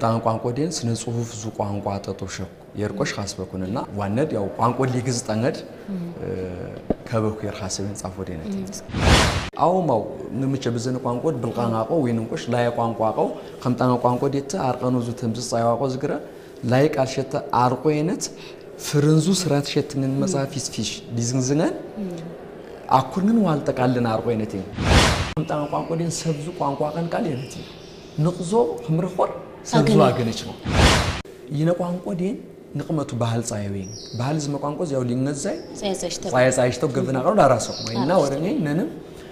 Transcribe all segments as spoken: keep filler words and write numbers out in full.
خمتان قانقو دين سنة صحف زو قانقو تطوشك يركوش خاص بكوننا واند ياو قانقو ليجز تانغد كابو كير حاسبين صافو دينتي أو ما نمشي بزن قانقو بالقانقو وينكوش لا يقانقو قو خمتان قانقو ديت أرقانو زو تمز صايقو زغرا لايك أشيت أرقوينت فرنزو سرات شت من مسافيس فيش ديزنزنان أكورن والتك على أرقوينتين خمتان قانقو دين سبزو قانقو كان كالينتي نقزو خمرخور سبزو أغنيشنو ينا قانقو دين نقمتو بحال صايوين بحال زما قانقو زياو لينغزاي سايساشتو سايساشتو غفنا قرو داراسو وينا ورني ننم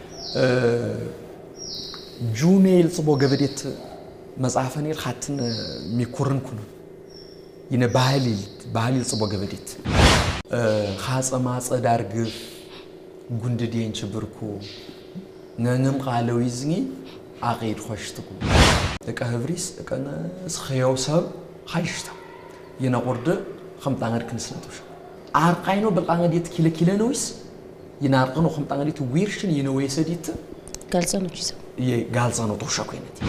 جونيل صبو غبديت مصحفني خاتن ميكورن كنو ينا بحاليل بحاليل صبو غبديت خاصما صدارغ غونددين چبركو ننم قالو يزني عقيد خوشتكو لك هفريس كان سخيو سب خايشتا ينقرد خمطانغد كنسلتوش ارقاينو بالقانغ ديت كيلو كيلو نويس ينارقنو خمطانغ ديت ويرشن ينويسديت قالصانو تشيسو ي قالصانو توشاكو ينتي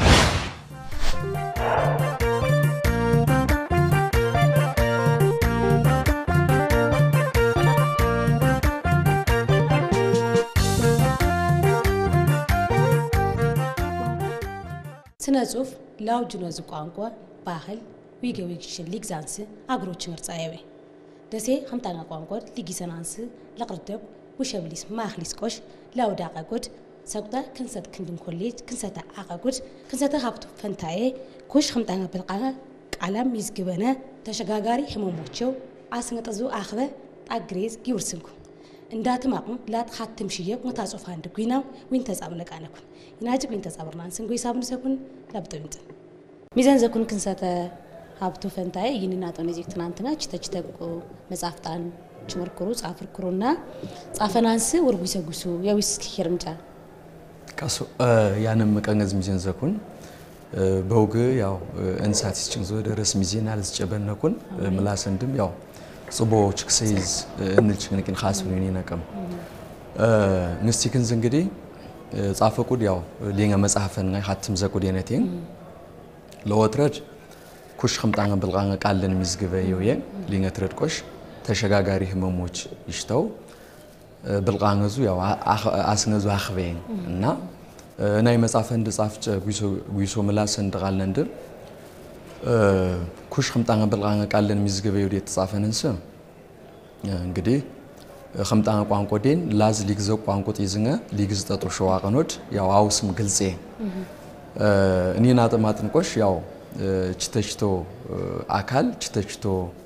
سنازوف لاو جنوز قانقو باخل ويجي ويجي ليكزانس أغروتش مرتايوي دسي خمتانا قانقو ليجيسانانس لقردب وشبليس ماخليس كوش لاو داقا قد ساقدا كنسات كندم كوليج كنساتا آقا قد كنساتا هابتو فانتاي كوش خمتانا بالقانا قالا ميزقبانا تشغاغاري هموموچو عاسنة تزو آخذة أغريز يورسنكو اندات ماقم لا تخاتم شيء متاسف عندك ويناو وين تزابنك عنكم يناجك وين تزابرنا نسنقو يسابن سكون لابتو انت ميزان زكون كنساتا هابتو فانتاي ينيناتو نزيك تنانتنا چتا چتاقو مزافتان چمركرو صافركرونا صافنانس ورغوسغوسو ياويس كيرمجا كاسو يانم مقنز ميزان زكون بوغ ياو انساتيس چنزو درس ميزان على چبنكون ملاسندم ياو صبو چكسيز انلچ كن خاص بني نقم نستيكن زنگدي صافقود ياو لينغا مصحفن غاي حاتم زكود ينتين لوترج كوش خمطان بالغان قالن مزغبيو ين لينغا ترد كوش تشغاغاري همموچ يشتو بالغانزو ياو اسنزو اخبين እና ናይ መጻፈን ድጻፍጨ ጉይሶ ጉይሶ መላሰን ድቃለንድር ኩሽ خمطان بالغان قالن مزغبيو دي تصافننس እንግዲህ خمطان ቋንቋ ዴን ላዝ ሊግዘ ቋንቋ ጥይዝኛ ሊግዝ ተጦ ሸዋቀኖድ ያው አውስም ግልጼ እኒና ተማጥንቆሽ ያው ችተችቶ አካል ችተችቶ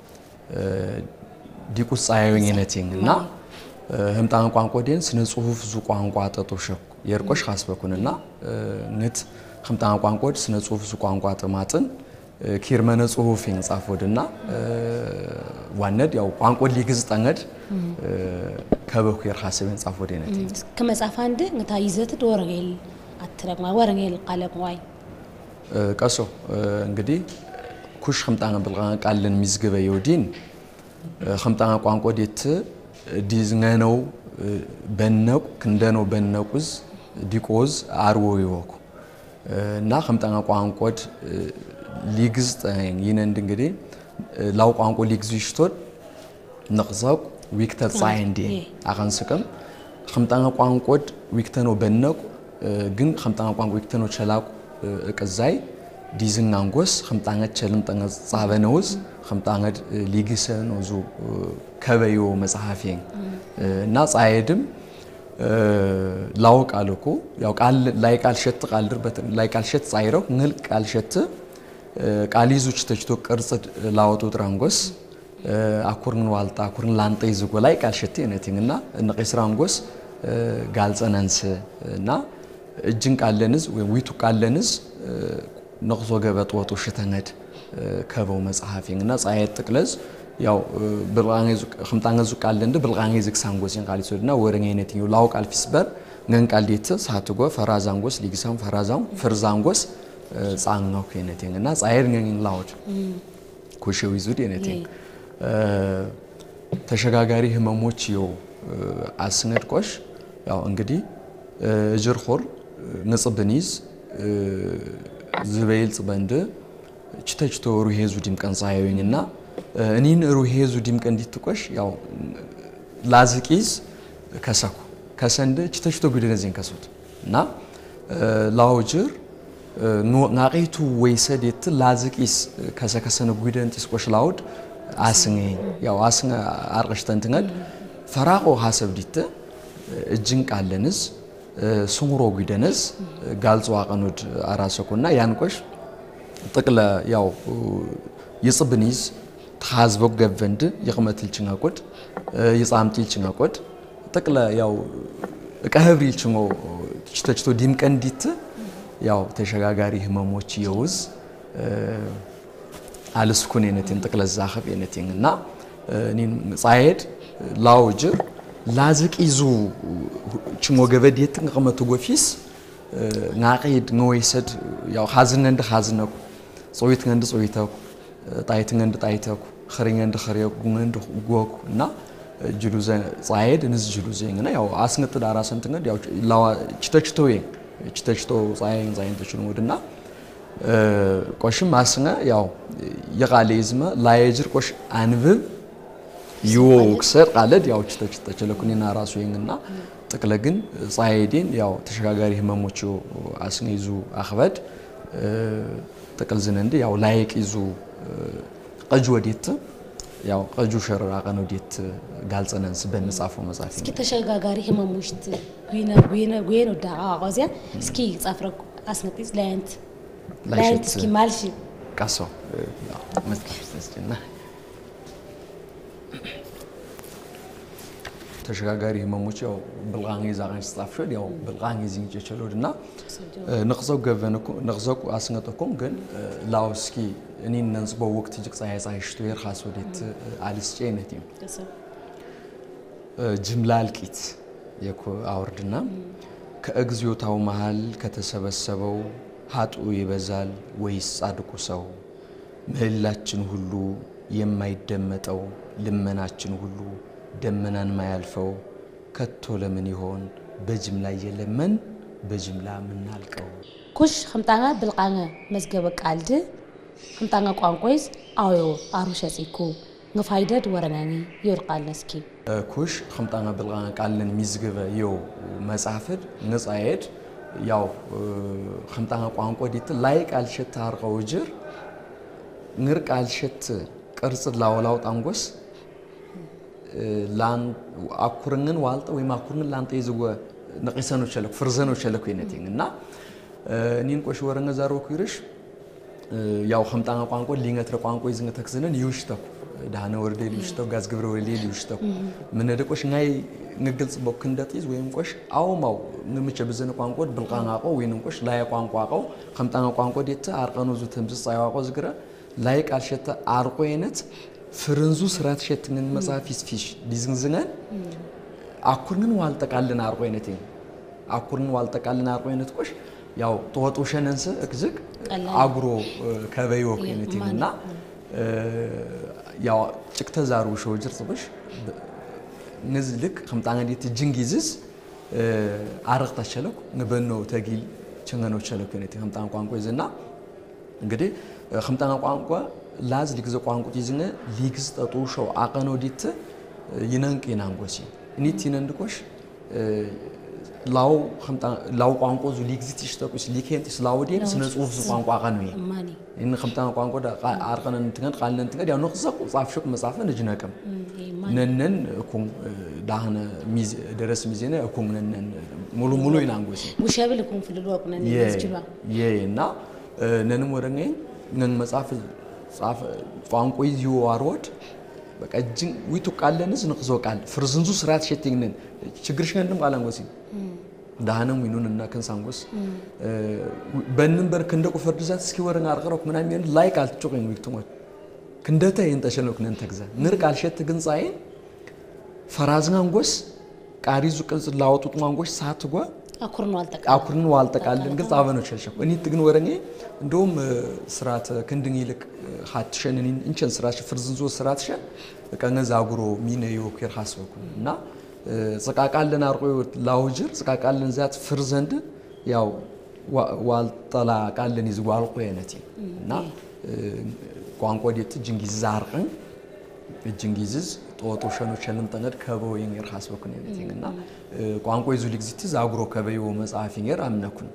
ዲቁስ አያዩኝነቲንና خمطان ቋንቋ ዴን ስነ ጽሁፍ ዙ ቋንቋ ተጦ ሸኩ የርቆሽ ሐስበኩንና ንት خمطان ቋንቋ ስነ ጽሁፍ ዙ ቋንቋ ተማጥን كيرمن صحفين صافودنا واند ياو قانقو ليغز طنغد كبو كير حاسبين صافودينتي كما صافاند نتا يزت دورغيل اترقما ورغيل قالق واي قاسو انغدي كوش خمطان بالغان قالن ميزغبه يودين خمطان قانقو ديت ديزنانو بنق كندنو بنقوز ديقوز ارو يوكو نا خمطان قانقو ليجز تاين ينند እንግዲህ ላው ቋንቋ ሊግዝ ይሽቶት ነቅዛው ዊክተር ሳይንዲ አቀንስከም خمطان ቋንቋድ ዊክተኖ በነቁ ግን خمطان ቋንቋ ዊክተኖ ቸላቁ እቀዛይ ዲዝናንጎስ خمطان ቸልም ጠንገ ጻበነውስ خمطان ሊግሰ ነውዙ ከበዩ መጽሐፊን እና ጻይድም ላው ቃልኩ ያው ቃል ላይ ቃል ሸት ቃል ድርበት ላይ ቃል ሸት ጻይረው ንል ቃል ሸት ቃሊዙች ተችቶ ቅርጽ ላውጡ ትራንጎስ አኩርን ዋልታ አኩርን ላንጠ ይዝጎ ላይ ቃል ሸት የነቲንና እንቀስራንጎስ ጋልጸናንስ እና እጅን ቃለንዝ ወይ ዊቱ ቃለንዝ ነቅዞ ገበጥ ወጡ ሽተነድ ከበው መጽሐፊንና ጻይት ጥቅለዝ ያው ብልጋንዝ خمطانዙ ቃለንደ ብልጋንዝ ክሳንጎስን ቃሊሶድና ወረኛ የነቲው ላው ቃል ፊስበር ነን ቃልዲት ሳትጎ ፈራዛንጎስ ሊግሳን ፈራዛው ፍርዛንጎስ ጻንጋው ከነቲንና ጻይር ነን ላውድ ኩሽው ይዙድ የነቲን ተሸጋጋሪ ህመሞች ይው አስነድ ቆሽ ያው እንግዲህ እጅር ኹር ንጽብኒዝ ዝበይል ጽበንደ ችተችቶ ሩሄዙ ዲምቀን ጻያዩኝና እኒን ሩሄዙ ዲምቀን ዲትቆሽ ያው ላዝቂዝ ከሰኩ ከሰንደ ችተችቶ ጉደነዚን ከሱት እና ላውጅር ናቂቱ ወይሰደት ላዝቂስ ከሰከሰነ ጉደንቲስ ቆሽ ላውድ አስንገ ያው አስንገ አርቀሽተንትነድ ፈራቆ ሐሰብ ዲተ እጅን ቃለንስ ሱሙሮ ጉደነስ ጋልጾ አቀኑድ አራሰኩና ያንቆሽ ጥቅለ ያው ይጽብኒዝ ተሐዝበው ገቨንድ ይቅመትል ጭንቆድ ይጻምጥል ጭንቆድ ጥቅለ ያው ቀህብሪል ጭንቆ ችተችቶ ዲምቀንዲት ያው ተሸጋጋሪ ህመሞች ይውዝ አልስኩን የነቴን ጥቅለ ዛኸብ የነቴንና እኔን ጻይድ ላውጅር ላዝቂዙ ጭሞ ገበዲት ቅመቱ ጎፊስ ናቂድ ነውይሰድ ያው ሐዝነ እንደ ሐዝነኩ ጾይት እንደ ጾይተኩ ጣይት እንደ ጣይተኩ خرين عند خريق عند غوك نا جلوزة صعيد نز جلوزة إننا ياو أسنت تدارا سنتنا ياو لا تشتشتوين تشتشتو صعيد صعيد تشنو ودنا كوشم أسنا ياو يغاليزم لا يجر كوش أنف يو كسر قالد ياو تشتشت تشلكوني ناراسو إننا تكلجن صعيدين ياو تشغالي هم موتشو أسنا يزو أخوات تكلزنندي ياو لايك يزو قجو ديت ያው ቀጁ ሸራራ ነው ዲት ጋልጸነንስ በመጻፈው መጻፍ እስኪ ተሸጋጋሪ ህመሙሽት ጉይና ጉይና ጉይና ዳጋ አቋዚያ እስኪ ጻፍረኩ አስነጥስ ላይንት ላይንት እስኪ ማልሽ ቃሶ ያው መስከስተስና ተሸጋጋሪ ህመሞች ያው ብልጋን ይዛጋን ጻፍሽው ያው ብልጋን ይዝኝ ይችላልና ንቅዘው ገቨንኩ ንቅዘው አስነጥኩም ግን ላውስኪ እኔ ነንስበው ወቅት ጅቅ ፀሐይ ፀሐይሽቱ የርኻስ ወዴት አልስጨነትም ጅምላልቂት የኮ አውርድና ከእግዚዮታው መሃል ከተሰበሰበው ሀጡ ይበዛል ወይስ ጻድቁ ሰው ምህላችን ሁሉ የማይደመጠው ልመናችን ሁሉ ደመናን ማያልፈው ከቶ ለምን ይሆን በጅምላ የለመን በጅምላ ምናልቀው ኩሽ خمطانا بالقانه مزገበ ቃልድ خمطانا ቋንቋይስ አዮ አሩሸጽኩ ንፋይደድ ወረናኒ ይርቃልነስኪ ኩሽ خمطانا بالقانه ቃልን ሚዝገበ ዮ መጻፈድ ንጻይድ ያው خمطانا ቋንቋ ዲት ላይ ቃልሸት አርቀው ጅር ንር ቃልሸት ቅርጽ ላውላው ጣንጎስ ላን አኩርንን ዋልጠ ወይ ማኩርንን ላንተ ይዝወ ነቂሰኖ ቸለክ ፍርዘኖ ቸለክ ይነቲንና እኒን ቆሽ ወረነ ዛሮኩ ይርሽ ያው خمطانا ቋንቋ ሊንገትረ ቋንቋ ይዝነ ተክዝነን ይውሽተኩ ዳነ ወርደ ይውሽተኩ ጋዝ ግብረ ወርደ ይውሽተኩ ምን ደቆሽ ናይ ንግልጽ ቦክ እንደጥይዝ ወይም ቆሽ አውማው ንምቸ በዘነ ቋንቋ ብልቃናቆ ወይንም ቆሽ ላይ ቋንቋቆ خمطانا ቋንቋ ዲተ አርቀኑ ዙ ተምጽ ጻይዋቆ ዝግረ ላይ ቃልሸተ አርቆ የነት ፍርንዙ ስራት ሸትንን መጻፊስ ፊሽ ዲዝንዝነን አኩርን ዋልጠቃልን አርቆ የነት አኩርን ዋልጠቃልን አርቆ የነት ቆሽ ያው ተወጡ ሸነንስ እክዝቅ አግሮ ከበዮ የነቲና ያው ጭክተዛሩ ሾጅር ጽብሽ ንዝልክ خمطانا ዲት ጅንጊዝስ አርቅታ ቸለኩ ንበኖ ተጊል ቸንገኖ ቸለኩ የነቲ خمطانا ቋንቋ ይዘና እንግዲህ خمطانا ቋንቋ ላዝ ሊግዘ ቋንቋ ይዝነ ሊግዝ ጠጡ ሾው አቀኖ ዲት ይነንቅ ይናንጎሲ ኒት ይነንድቆሽ ላው خمطانا ላው ቋንቋ ዙ ሊግዝት ይሽተቁስ ሊኬንቲስ ላውዲ ስነ ጽሁፍ ቋንቋ አቀኖ ይማኒ እን خمطانا ቋንቋ አርቀነን እንትገን ቃልን እንትገን ያው ንቅዘቁ ጻፍሽክ መጻፈን እጅነቅም ነነን እኩም ዳህነ ሚዝ ደረስ ሚዝነ እኩም ነነን ሙሉ ሙሉ ይናንጎሲ ሙሸብል እኩም ፍልሉ አቁነን ይዝጅባ የና ነንም ወረኛ ነን መጻፍ ጻፍ ቋንቋ ይዩ አሮድ በቃ እጅን ዊቱ ቃለንስ ንቅዞ ቃል ፍርዝንዙ ስራት ሸቲንነን ችግርሽ እንደም ቃላንጎሲ ዳህነም ይኑንና ከንሳንጎስ በእንበር ከንደቁ ፈርድዛት እስኪ ወረና አርቀረው ምናም ይን ላይክ አልጭቆኝ ዊክቱሞት ክንደተ ይንተሸለኩ ነን ተግዛ ንር ቃል ሸት ግን ጻይ ፈራዝናንጎስ ቃሪዙ ቅልጽ ላውጡት ማንጎስ ሳትጓ አኩርን ዋልጠቃ አኩርን ዋልጠቃልን ግን ጻበኖ ቸልሸኩ እኒ ትግን ወረኔ እንደውም ስራት ክንድን ይልክ ሀትሸንን እንቸን ስራሽ ፍርዝንዞ ስራትሸ በቃ አጉሮ ሚነዮ ከር ሐስበኩ እና ጽቃቃልን አርቆ ላውጅር ጽቃቃልን ዛት ፍርዘንድ ያው ዋልጠላ ቃልን ይዝዋልቆ የነቲ እና ቋንቋ ዲት ጅንጊዝ ዛርቅን ጅንጊዝዝ ጦጦ ሸኖ ቸልን ጠነድ ከበው ይንገር ሐስበኩን የነቲንግና ቋንቋ ይዙ ልግዚት ዛጉሮ ከበዩ መጽሐፍ ይንገር አምነኩን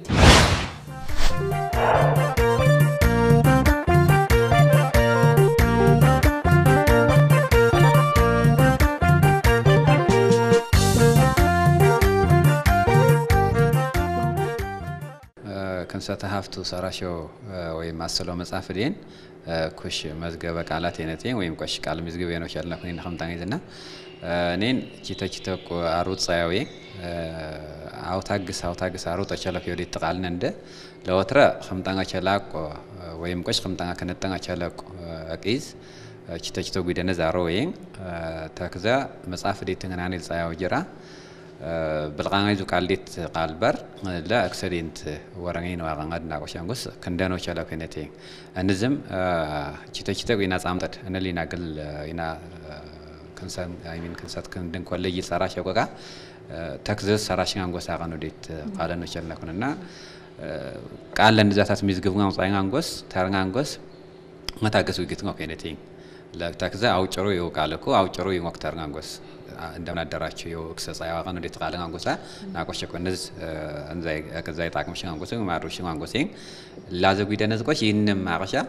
كنسات هافتو سراشو ويم أصله مصاف دين كوش مزجب قالات ينتين ويم كوش قال مزجب ينو شرنا كنين خم تانيزنا نين جيتا جيتا كو عروض صياوي أو تاجس أو تاجس عروض أشياء في ودي تقال ننده لو ترى خم تانع شلاك ويم كوش خم تانع كنت تانع شلاك أكيد جيتا جيتا قيدنا زاروين تاكذا مصاف دي تنغناني صياوي جرا بالغاني زو قاليت قالبر لا اكسدينت ورانين واغانغد ناقوشانغوس كندانو شالا كنتي انزم چيتا چيتا وينا صامتت انا لينا قل ينا كنسان اي مين كنسات كندن كولي سراش يوغا تاكزس سراشانغوس اغانو ديت قالنو شالا كننا قالن ذاتات ميزغبغان صايغانغوس تارغانغوس متاغسو گيتنو كنتي لا تاكزا اوچرو يوقالكو اوچرو يوقتارغانغوس عندما دراسة يو إكساس أيها كانوا يتقالون عنقوسا ناقوش كونز أنزاي كزاي تاكمش عنقوسا وما روش عنقوسين لازم يدا نزقوش إنم معاشا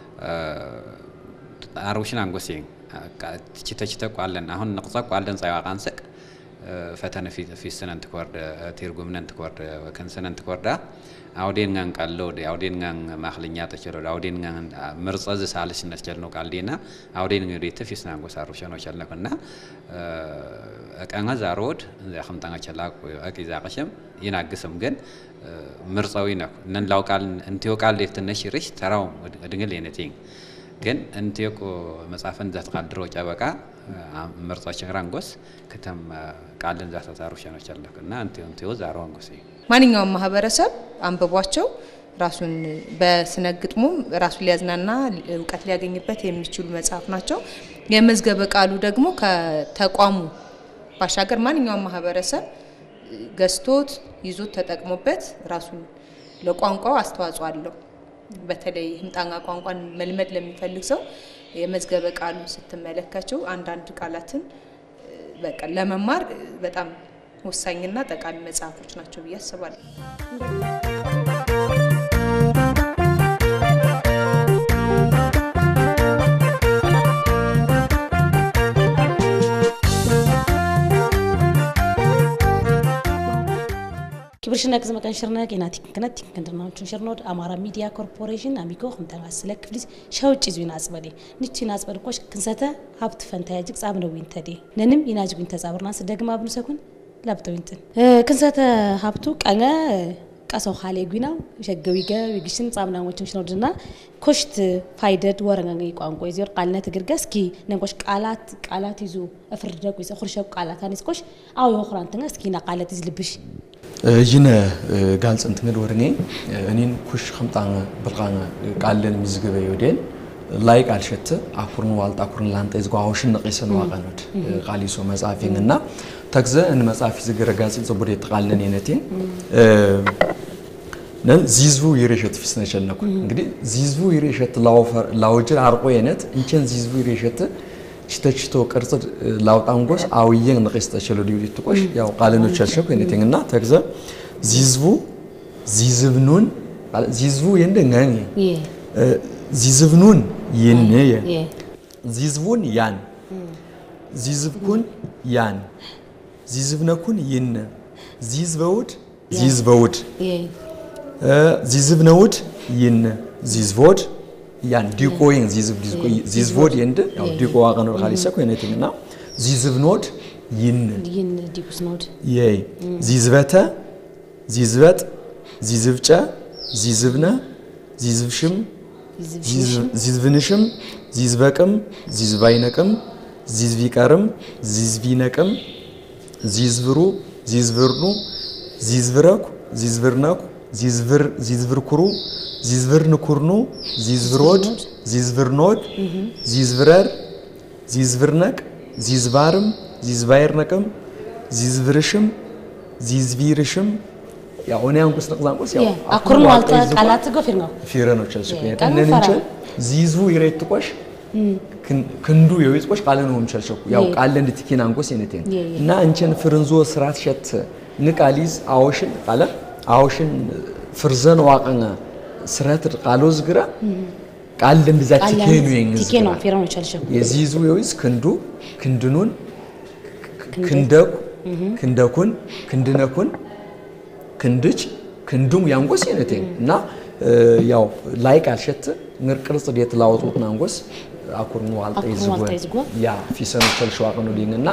أروش عنقوسين كتشتا كتشتا قالن أهون نقصا قالن زاي وقانسك فتنا في في السنة تكورد تيرجو من تكورد وكان سنة تكورد أودين عن كالود أودين عن مخلينيات تشلود أودين عن مرصاد سالس الناس جلنا كالدينا أودين يريد في سنة عقوس أروشان وشلنا كنا أكان زارود إذا خم تانع شلاك وأكيد زاقشم ينعكسهم جن مرصاوينك نن لو كال أنتيو كال ليفت النشرش تراهم دينغ لينتين جن أنتيو كو مسافن ذات قال دروج أبكا مرصاد شغرانغوس كتم كالن ذات تاروشان وشلنا كنا أنتيو أنتيو زارونغوسي ማንኛውም ማህበረሰብ አንበቧቸው ራሱን በስነግጥሙ ራሱ ሊያዝናና ዕውቀት ሊያገኝበት የሚችሉ መጽሐፍ ናቸው የመዝገበ ቃሉ ደግሞ ከተቋሙ ባሻገር ማንኛውም ማህበረሰብ ገስቶት ይዞት ተጠቅሞበት ራሱ ለቋንቋው አስተዋጽኦ አለው በተለይ ህምጣንጋ ቋንቋን መልመድ ለሚፈልግ ሰው የመዝገበ ቃሉ ስትመለከቱ አንዳንድ ቃላትን በቃ ለመማር በጣም ወሳኝና ጠቃሚ መጽሐፎች ናቸው ብዬ አስባለሁ كبرشنا كزما كان شرنا كيناتي كناتي كندرنا شرنود امارا ميديا كوربوريشن اميكو خمتنا سلك فليس شاوچ زوينا اسبدي نيتي ناسبد كوش كنسته هابت فنتاجك صابنو وينتدي ننم يناجو ينتزابرنا سدغما ابن سكون لابتوينتن كنسته هابتو قنا قاسو خالي غيناو شغويغا ويغشن صابنا وچن شنودنا كوشت فايدد ورنغي قانقو يزير قالنا تغرغسكي ننقوش قالات قالات يزو افردق ويس خرشب قالات انسكوش او يخرانتن اسكينا قالات يزلبش جينا قالت انت من ورني انين كوش خمطان برقان قالن مزغبه يودين لايك علشت اكورن والت اكورن لانت ازغاوشن نقيسن واقنود قاليسو مصافيننا تكزه ان مصافي زغرغاص صبر يتقالن ينتين نن زيزو يريشت فيسنشلنكو انغدي زيزو يريشت لاوفر لاوجر عرقو ينت انچن زيزو يريشت چتچتو قرص لاوطانغوس አውየን ንቀስተ ሸሎዲ ሊትቆሽ ያው ቃለኖ ቸርሸው ከነቲንግና ተግዘ ዚዝቡ ዚዝብኑን ዚዝቡ የንደኛኝ ዚዝብኑን የነ ዚዝቡን ያን ዚዝብኩን ያን ዚዝብነኩን የነ ዚዝበውድ ዚዝበውድ ዚዝብነውድ የነ ዚዝቦድ ያን ዲቆይን ዚዝብ ዲቆይ ዚዝቦድ የንደ ያው ዲቆ ዋቀኑ ኻሊሰ ኮይነቲንና ዚዝብኖድ ይን ይን ዲቁስኖድ ይ ዚዝበተ ዚዝበጥ ዚዝብጨ ዚዝብነ ዚዝብሽም ዚዝብንሽም ዚዝበቅም ዚዝባይነቅም ዚዝቢቀርም ዚዝቢነቅም ዚዝብሩ ዚዝብርኑ ዚዝብረኩ ዚዝብርነኩ ዚዝብር ዚዝብርኩሩ ዚዝብርንኩርኑ ዚዝብሮድ ዚዝብርኖድ ዚዝብረር ዚዝብርነቅ ዚዝባርም ዚዝባይርነቅም ዚዝብርሽም ዚዝቢርሽም يا أنا أنقص نقص أنقص يا أكرن والت قالت قفيرنا فيرنا تشلسك يعني ننشل زيزو يريد تقوش كن كندو يويز قوش قالن هم تشلسك يا قالن تكين أنقص ينتين نا إنشان فرنزو سرات شت نقاليز عوشن قاله عوشن فرزن واقعنا سرات قالوز قرا قالن بذات تكينو ينز تكينو فيرنا تشلسك يزيزو يويز كندو كندنون كندق كندكون كندنكون كندج كندوم يانغوس ينتين نا ياو لايك عشت نركز ديت لاوتوت نانغوس أكورنو على تيزقو يا في سنة تلشوا قانون ليننا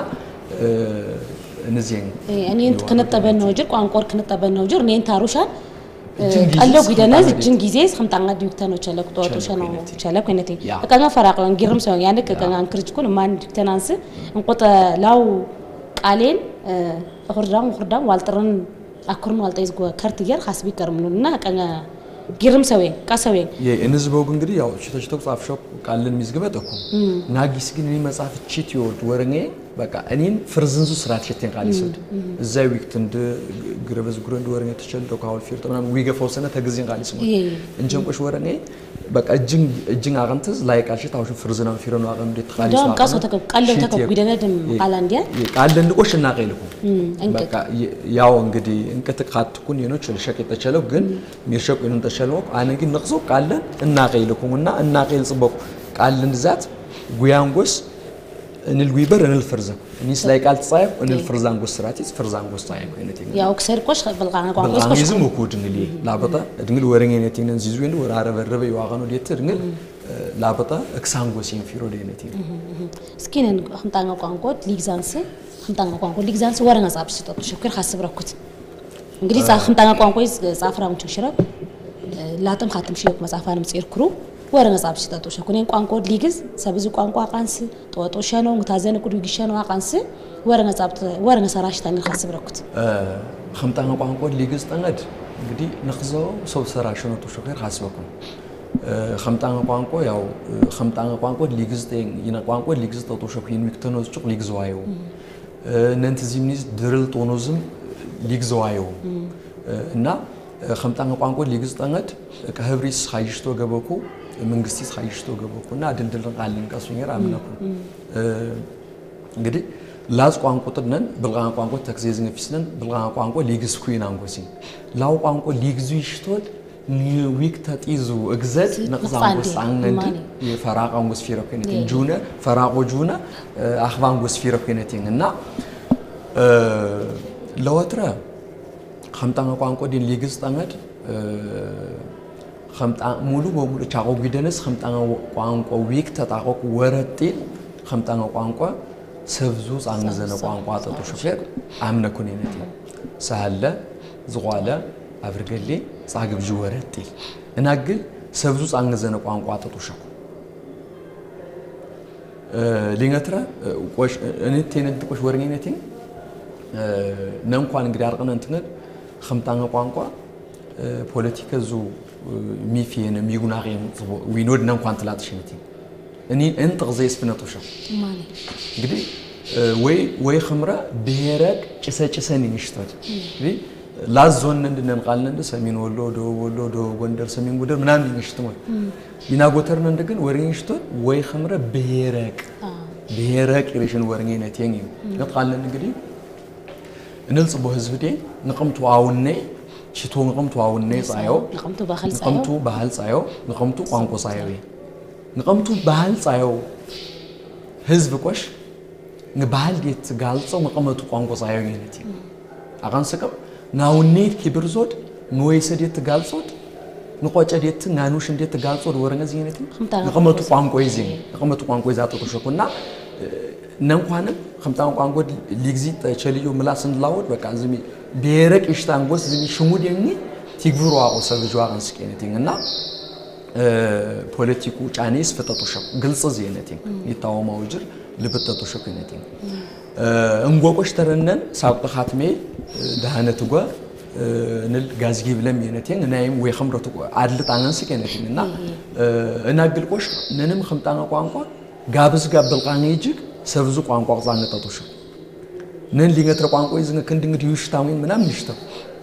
نزين يعني أنت كنت تبنى وجر وأنا قر كنت تبنى وجر نين تاروشان قالوا كده ناس جنجيزيس خم تعند يكتنو شلك تواتوشان أو شلك كنتين كنا فرق لان جرم سوى يعني كنا نكرجكون ما نكتنانس نقطة لو قالين خردام خردام والترن أكرم والتيز جوا كارتيجر حسبي كرملنا كنا جرم سوي كاسوي. يه الناس بقول قدري ياو شو تشتوك صاف شوك قالن ميزجبة تكون. ناقيس كني ما صاف تشيت يود ورنيه بقى أنين فرزنزو سرعة شتين قالي سود. زي ويكتند جربز جرند ورنيه تشل دوك هول فير طبعا ويجا فوسنا تجزين قالي سمو. إنجم كوش ورنيه بقى الجن الجن عقنتز لايك عشان تعرف فرزنا فيرنا عقن ديت قالي سمو. دام كاسو تك قالوا تك بدنا دم قالنديا. قالن دوكش الناقي لكم. بقى ياو انقدي إنك تقعد تكون ينو تشل شكل تشلو جن ميرشك إنه تشلوك أنا كي نقصو قالن الناقي لكم ونا الناقي لصبوك قالن ذات قيانغوس إن الويبر إن الفرزة نيس لايك قال تصايب إن الفرزانغوس سراتيس فرزانغوس صايب هنتين يا أكثر كوش بالغانا قوانغوس كوش بالغانا يزم وكود نلي لابطة دميل ورني هنتين نزيزوين ورارة وربي واغانو ديتر نل لابطة أكسانغوس ينفيرو هنتين سكين هم تانغ قوانغوت ليكزانس هم تانغ قوانغوت ليكزانس ورنا صعب شتات شكر خاص بركوت إنجليز هم تانغ قوانغوس صافرة متشرب لا تم خاتم شيء مسافة نمسير كرو ورنا صعب شتات شكونين قوانغوت ليكز سبزو قوانغوا قانس تواتوشانو متازن كودو يجيشانو قانس ورنا صعب ورنا سراش تاني خاص بركوت هم تانغ قوانغوت ليكز تانغد إنجدي نخزو سو سراشونو توشكر خاص بكم هم تانغ قوانغوا ياو هم تانغ قوانغوت ليكز تين ينا قوانغوت ليكز توشكين مكتنوز شوك ليكز وايو ننتزيمنيز درل تونوزم ليكز وايو نا خمتان قانقو ليغز طنت كهبريس خايشتو غبوكو منغستيس خايشتو غبوكو نا دندل قالن قاسونير امنكو እንግዲህ ላዝ ቋንቋ ጥነን ብልጋን ቋንቋ ተክዜዝን ፊስነን ብልጋን ቋንቋ ሊግዝ ኩይን አንጎሲ ላው ቋንቋ ሊግዙ ይሽቶት ኒዊክ ተጢዙ እግዘት ነቅዛንጎስ አንገንዲ የፈራቃንጎስ ፊረከነት ጁነ ፈራቆ ጁነ አኽባንጎስ ፊረከነት እና ለወትረ خمتان قانقو دين ليغز تانغد خمتان مولو بمولو تشاقو غيدنس خمتان قانقو ويك تتاقو ورتي خمتان قانقو سبزوز انزنا قانقو اتو شفير امنا كونينتي سهله زغاله افرغلي صاغب جورتي اناغل سبزوز انزنا قانقو اتو شكو ا لينغترا قوش انت تندقوش ورغينتي نانقوان انغدي ارقنا انتنل خمتان قانقوا بوليتيكا زو ميفين ميغناغين وينود نانقوان تلاتشنتي اني انت غزيس فنطوشا ماني غدي وي وي خمره بهرك چسا چسني نشتاد غدي لازون ندن قالن اند سمين ولو دو ولو دو غندر سمين غدر منام نشتمو بينا غوترن اندغن ورين نشتو وي خمره بهرك بهرك ريشن ورنينتين نقالن غدي نلص بو حزبدي نقمتو አውኔ ሽቶ نقمتو አውኔ ጻዮ نقمتو ባህል ጻዮ نقمتو ባህል ጻዮ نقمتو ቋንቋ ጻዮ نقمتو ባህል ጻዮ ህዝብ ቆሽ ንባህል ዲት ጋልጾ نقمتو ቋንቋ ጻዮ ይነቲ አጋን ሰቀም ናውኔ ኪብርዞድ ንወይሰ ዲት ጋልጾድ ንቆጨ ዲት ናኑሽ እንዴት ጋልጾድ ወረንገ ይነቲ نقمتو ቋንቋ ይዜ نقمتو ቋንቋ ይዛቶ ተሸኩና نانقوانم خمتان قانقو ليغزي تشليو ملاسن لاود بقى زمي بيرك اشتانغوس زمي شمود يني تيغفرو اقو سبجو اغن سكينتينا ا بوليتيكو چانيس فتاتوشو ግልጽ زينتين يتاو موجر لبتاتوشو كينتين ا انغوقش ترنن ساقط خاتمي دهانتغو نل غازغي بلم ينتين نايم وي خمرتو عدلت انس كينتينا انا غلقوش ننم خمتان قانقو ጋብዝ ጋብል ቃን ይጅግ ሰብዙ ቋንቋ ቋንቋ ተጠቶሽ ነን ሊገትረ ቋንቋ ይዝነ ክንድንግድ ይሽታውን ምናም ይሽታ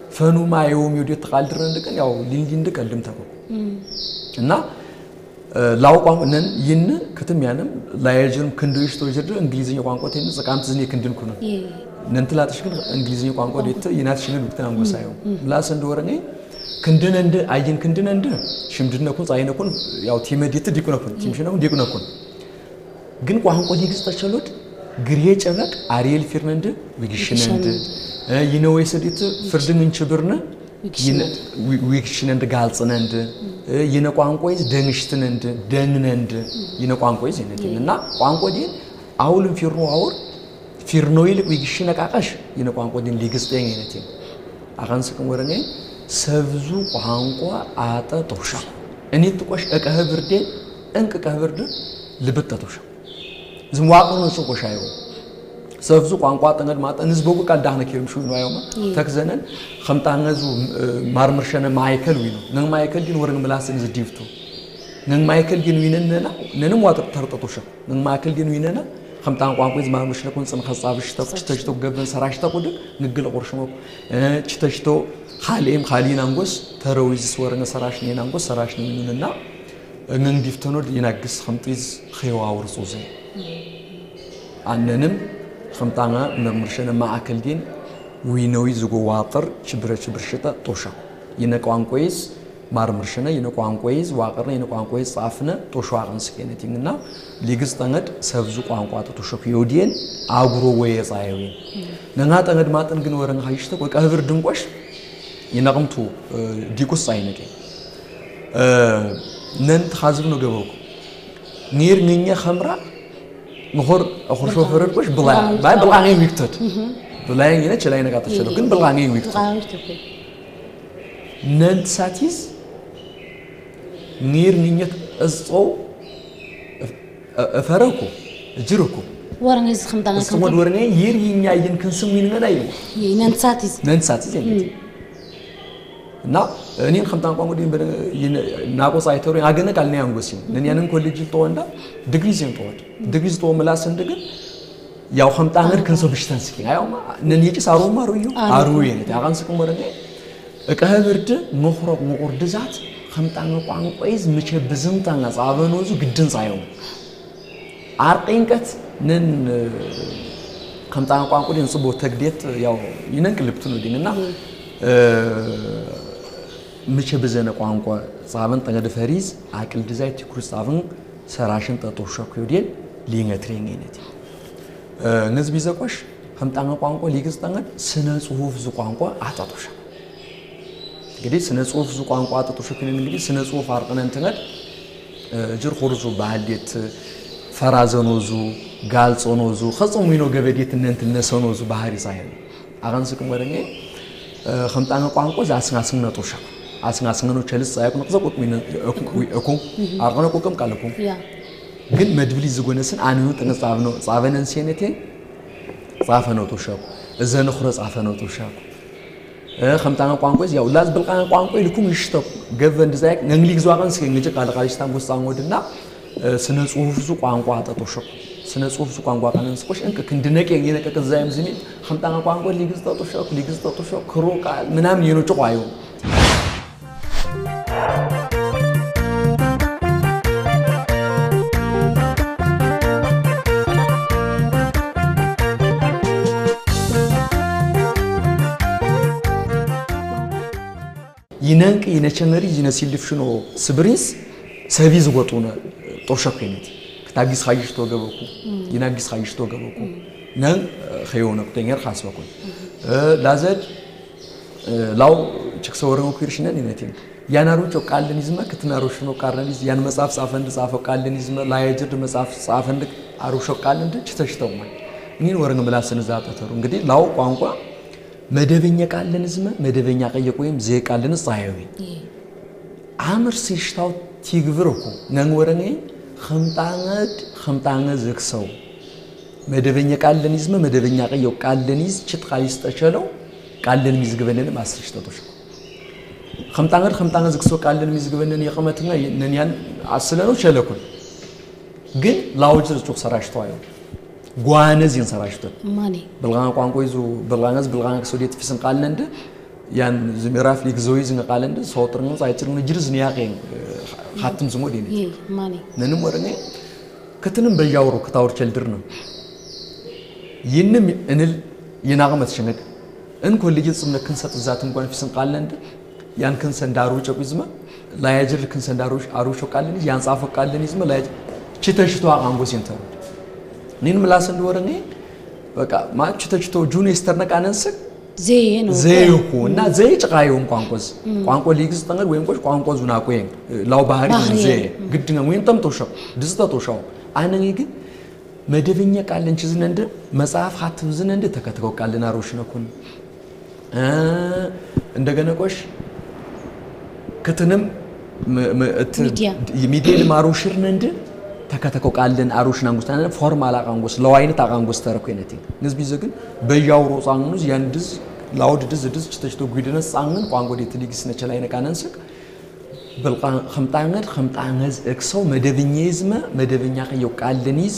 فنو ما يوم يودي تقالدرن عندك ياو لين لين عندك قدم تكو إننا لاو قام إنن ين كتم يانم لا يجرم كندويش توجد إنجليزية قام قوتين زكام تزني كندن كنا ننتلا تشكل إنجليزية قام قوتيت ينات شنو بتكلم عن قصايو لا سندورني كندن عند أيين كندن عند شمدنا كون زاين كون ياو تيم ديت ديكونا كون تيم شنو ديكونا كون جن قام قوتي كستشلود غريج أنك أريل فيرناند ويجيشناند ينوي سديت فردن إنشبرنا ين ويجيشناند قالسناند ينا قام قويس دنيشتناند دنناند ينا قام قويس ينتين نا قام قوتين أولم فيرنو أور فيرنويل ويجيشنا كعكش ينا قام قوتين ليجستين ينتين أكان سكون ورني سبزو قام قوا عطا توشا أني تقولش أكهبرد أنك كهبرد لبتة توشا زمواقع نسوق وشايو سافزو قانقوا تنقل ما تنزبوق قال دهنا كيرم شو نوايوما تكزنن خمتانغزو مارمرشنا مايكل وينو نن مايكل دين ورن ملاسن زديفتو نن مايكل دين ويننا ننم واتر ترططوشا نن مايكل دين ويننا خمتان قانقوا زمان مشنا كون سن خصابش تشتجتو قبل سراشتا قد نقل قرشمو تشتجتو خاليم خالين انغوس ترويز ورن سراش نين انغوس سراش نيننا نن ديفتونو يناقص خمتيز خيوا ورسوزي أننم خمتانا مرمرشنا مع أكل دين وينوي زوجو واطر شبر شبر شتا توشا ينقوان كويس مرمرشنا ينقوان كويس واقرنا ينقوان كويس صافنا توشوا عن سكينتيننا ليجس تانغت سافزو قوان قوات توشا كيودين أغرو ويز عيوين نعات تانغت ما تنقل ورن هايشتا كوك أهفر دمقش ينقم تو ديكوس عينك ننت خازبنو جبوك نير نينيا خمرة مخور أخور شوفر كوش بلا باي بلاغين ويكتد بلاغين ينا چلاينا قاطع شلو كن بلاغين ويكتد ننت ساتيز نير نينيك أزطو أفرقو جيروكو ورن هز خمدان كم اسمه ورني يير ينيا ين كنسم وين غدايو ننت ساتيز ننت ساتيز يعني نا نين خمتان قانقو دين بن ناقو سايتوري أجنة كالني أنغوسين ننيانن كوليج تواندا دغريزين تواد دغريز تو ملاسن دغ ياو خمتان غير كنسو بشتان سكين ايو ما ننيجي سارو مارويو اروي يعني تاغان سكو مرني اكهبرد مخرق مقرد ذات خمتان قانقويز مچه بزنتان صابنوزو ግድን ሳይው አርቀንቀት ነን خمتان ቋንቋ ደን ጽቦ ተግዴት ያው ይነንቅልብቱ ነው ዲንና مچه بزنه ቋንቋ صابن ተገደ ፈሪዝ አቅል ዲዛይት ኩርስ صابن سراشن تطوشك يودين لينغ ترينغينت نزبي زقوش هم تانغ قانقو ليغز تانغ سنه صحف زو قانقو አጣጦሽ እንግዲህ ስነ ጽሁፍ ዙ ቋንቋ አጣጦሽ ከነን እንግዲህ ስነ ጽሁፍ አርቀነን ተነድ ጅር ኹርዙ ባህልት ፈራዘኖዙ ጋልጾኖዙ خصم وينو ገበዴት እንንት ነሰኖዙ ባህሪ ሳይል አጋንስከም ወረኛ هم تانغ قانقو ዛስናስን ነጦሻ አስናስነኑ ቸልስ ሳይቁን ቅዘቁት ሚን እኩ አርቀነ ቆቀም ቃለኩ ግን መድብሊ ዝጎነስን አንኑ ተነጻብ ነው ጻበነን ሲነቴ ጻፈነው ተሻቁ እዘነ ኹረ ጻፈነው ተሻቁ خمتان ቋንቋዝ ያው ላዝ ብልቃን ቋንቋ ይልኩም ይሽተው ገቨንድ ዛይክ ነንግሊ ግዟቀን ሲንገ ቃለ ቃልስታን ጎስታን ወድና ስነ ጽሁፍ ዙ ቋንቋ አጣጦሽቁ ስነ ጽሁፍ ዙ ቋንቋ ካነን ስቆሽ እንከ ክንድነቀ የነቀቀ ዛይም ዝሚ خمتان ቋንቋ ሊግዝ ተጦሽቁ ሊግዝ ተጦሽቁ ክሮ ቃል ምናምን የኖ ጭቋዩ ينانك ينشنري ينسيلفشنو سبريس سافيز غوتونا توشاكينت كتاغيس خايش تو غبوكو يناغيس خايش تو غبوكو نان خيونا كتنير خاص بكون لازد لاو تشكسورو كيرشنن ينتين ياناروچو قالنيزما كتناروشنو قارنيز ያን መጽሐፍ ጻፈንድ ጻፈው ቃልኒዝም ላይጀድ መጽሐፍ ጻፈንድ አሩሾ ቃልንድ ጭተሽተውማ ኒን ወረን መላስን ዛጠተሩ እንግዲህ ላው ቋንቋ መደበኛ ቃልኒዝም መደበኛ ቀየቁ ወይም ዘ ቃልን ጻይዊ አምር ሲሽታው ቲግብርኩ ነን ወረኔ خمጣንድ خمጣን ዝክሰው መደበኛ ቃልኒዝም መደበኛ ቀየቁ ቃልኒዝ ጭትቃይስ ተቸለው ቃልን ሚዝግበነን ማስርሽተቶሽ خمطان خمطان زكسو قالن ميزغبنن يقمتنا ننيان አስለነው ቸለኩን ግን ላውጅር ጩክ ሰራሽቷል ጓነዝ ይንሰራሽቷል ማኒ ብልጋን ቋንቋ ይዙ ብልጋንዝ ብልጋን ከሶዲት ፍስን ቃልነንደ ያን ዝምራፍ ሊግ ዞይ ዝን ቃለንደ ሶጥርን ጻይጭርን ጅርዝ ንያቀን ሀትም ዝሞድ ይኔ ማኔ ነንም ወረኔ ከተንም በያውሩ ከታወር ቸልድር ነው ይንም እንል ይናቀመት ሸነቅ ان كل جزء من كنسة الذات مقارن في سن قالند يان كنسة داروش أو إزما لا يجر كنسة داروش أروش أو قالند يان صاف قالند إزما لا يجر شتى شتى عامبو سينتر نين ملاسن دورني بقى ما شتى شتى جوني استرنا كاننسك زين زين هو نا زين تقايم قانقوز قانقو ليجز تنقل وين قش قانقوز وناقوين لو بحري زين قدنا وين تم توشوا دزتا توشوا أنا نيجي مدفنيا قالن شزن عند مساف حتى زن عند تكتكو قالن أروش نكون እንደገና ቆሽ ከተንም ሚዲያ ማሩሽር ነንደ ተከተከው ቃልን አሩሽና አንጉስታና ፎርማል አቃንጉስ ለዋይነት አቃንጉስ ተረኩነቲ ንዝቢ ዘግን በያውሮ ጻንኑዝ ያንድዝ ላውድ ድዝ ድዝ ተሽቶ ጉድነስ ጻንን ቋንጎዲ ትሊግስ ነቸላይ ነቃነንስክ በልቃ خمጣንገድ خمጣንገዝ እክሰው መደብኛይዝመ መደብኛ ቀየው ቃልኒዝ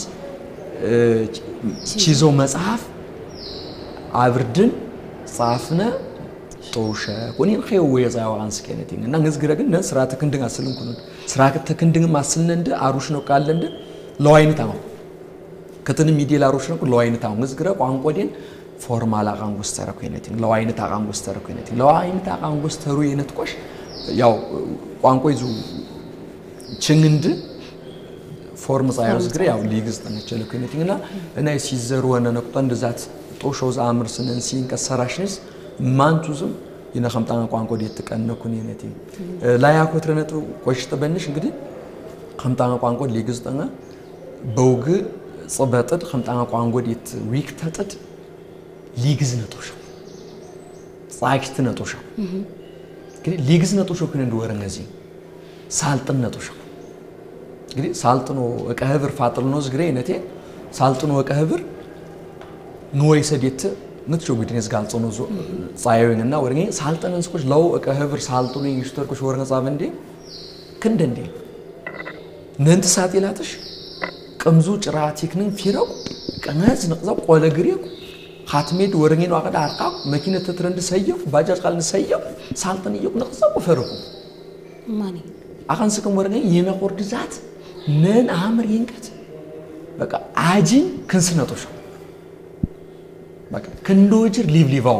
ቺዞ መጽሐፍ አብርድን صافنا توشة كونين خيو ويزاي وعنس كينتين إننا نزجرا جن سرعة كندين أصلن كنون سرعة تكندين ما أصلن ده أروشنا كالن ده لواين تامو كتني ميديا لأروشنا كل لواين تامو نزجرا وعن قدين فورمال عن غسترا كينتين لواين تا عن غسترا كينتين لواين تا عن غسترا ينتقش ياو وعن كويزو تشينند فورم زاير نزجرا ياو ليجز تنشلو كينتين إننا إننا يسيزرو أنا نقطن دزات توشوز عمر سنن سين كسراشنس مانتوزم ينا خمطان قانقو ديت تكنكون ينتي لا ياكو ترنتو قش تبنش እንግዲህ خمطان قانقو ليغزطنا بوغ صبطد خمطان قانقو ديت ويك تطد ليغزنتوش صايكتنتوش እንግዲህ ليغزنتوش كن እንደወረ ነዚህ ሳልጥነቶሽ እንግዲህ ሳልጥኖ እቀህብር ፋጥልኖ ዝግሬ ነቴ ሳልጥኖ እቀህብር نوي سديت نتشو بيتنيس قالتونو زو صايويننا ورغي سالطنن سكوش لو اكهبر سالطونو يشتركوش ورغا صافندي كندندي ننت ساتي لاتش قمزو ጭራቲክንን ፊረው ቀናዝ ንቅዛው ቆለ ግሪው ኻትሜድ ወርጌ ነው አቀዳ አርቃ መኪና ተትረንድ ሰየው ባጃጅ ቃልን ሰየው ሳልጠን ይቁ ንቅዛው ፈረቁ ማኒ አኻንስከም ወርጌ የመቆርድ ዛት ነን አምር ይንቀት በቃ አጂን ክንስነቶሽ በቃ ክንዶጅር ሊቭ ሊቫው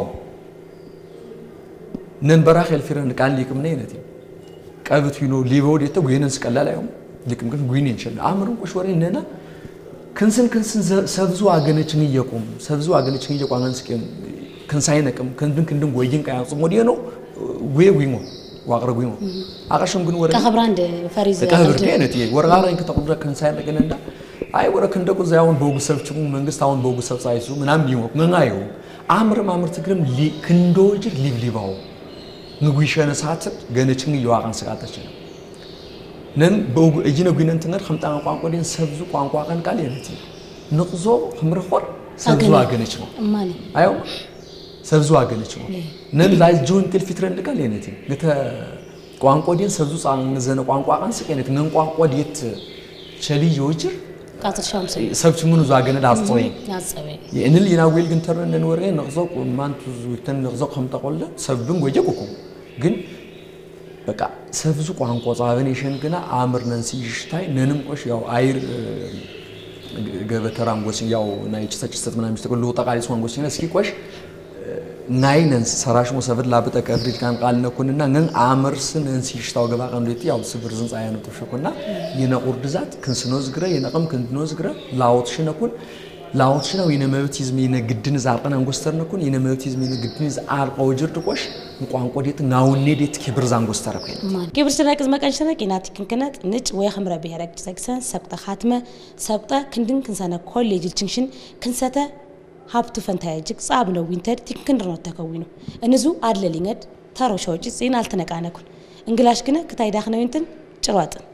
ነን በራኽ الفيرن ቃል ሊክም ነኝ ነቲ ቀብት ይኖ ሊቫው ዲተ ጉይነስ ቀላል አይሆን ሊክም ግን ጉይን እንችል አምሩን ቆሽ ወሬ ነና ክንስን ክንስን ሰብዙ አገነችን ይየቁም ሰብዙ አገነችን ይየቋንስ ከን ክንሳይነቅም ክንድን ክንድን ጎይን ቃያጽ ሞዲ ነው ወይ ወይሞ ዋቅረ ጉይሞ አቀሽም ግን ወሬ ከኸብራንድ ፈሪዝ ከኸብራንድ ነቲ ወርጋራን ከተቆድረ ክንሳይነቅን እንዳ አይ ወረክ እንደቁ ዛውን ቦጉ ሰብችሙ መንግስት አሁን ቦጉ ሰብሳይሱ ምናም ይሞክ ምናዩ አምር ማምር ትግርም ክንዶጅ ሊብሊባው ንጉይሸነ ሳት ገነችን ይዋቃን ሰቃተች ነን ቦጉ እጂነ ጉይነን ተነር خمጣን ቋንቋ ዲን ሰብዙ ቋንቋ ቀን ቃል የነቲ ንቅዞ خمرخور ሰብዙ አገነች ነው ማኒ አዩ ሰብዙ አገነች ነው ነን ላይ ጆን ትል ፊትረን ቃል የነቲ ገተ ቋንቋ ዲን ሰብዙ ጻን ዘነ ቋንቋ ቀን ሰቀነት ነን ቋንቋ ዲት ቸሊ ይወጅር قاطر شامس سبت منو زاغن داصوي ياصوي ينل يناويل ግን ተረነን ወርገ ነቅዘው ማንቱ ዝውተን ነቅዘው ከምጣቆለ ሰብን ጎጀቁኩ ግን በቃ ሰብዙ ቋንቋ ጻበኔሽን ግና አምርነን ሲሽታይ ነንም ቆሽ ያው አይር ገበተራም ጎስ ያው ናይ ጭሰጭሰት ምናምን ተቆሉ ተቃሊስ ወንጎስ ነው እስኪ ቆሽ ናይነን ሰራሽሞ ሰብድ ላብጠ ቀብሪት ካን ቃልነኩንና ነን አምርስን እንሲሽታው ገባ ቀንዴት ያው ስብርዝን ጻያነ ተሽኩና የነቁርድዛት ክንስኖዝ ግረ የነቀም ክንድኖዝ ግረ ላውትሽነኩን ላውትሽነው የነመብቲዝም የነግድን ዛርቀን አንጎስተርነኩን የነመብቲዝም የነግድን ዛርቀው ጅርድቆሽ ቋንቋ ዴት ናውኔ ዴት ክብርዝ አንጎስተርኩ ማን ክብርዝና ቅዝመ ቀንሽነ ቂናት ክንከነት ንጭ ወይ ኸምራ ብሔራቅ ተሰክሰን ሰብጣ ኻትመ ሰብጣ ክንድን ክንሰነ ኮሌጅ ጅንክሽን ክንሰተ ሀብቱ ፈንታይጅክ ጻብ ነው ዊንተር ትክክንድሮ ተከዊኑ እንዙ አድለሊንገድ ታሮሻውጭ ጽን አልተነቃነኩን እንግላሽ ግነ ከታይዳخ ነው እንትን ጭሯጥ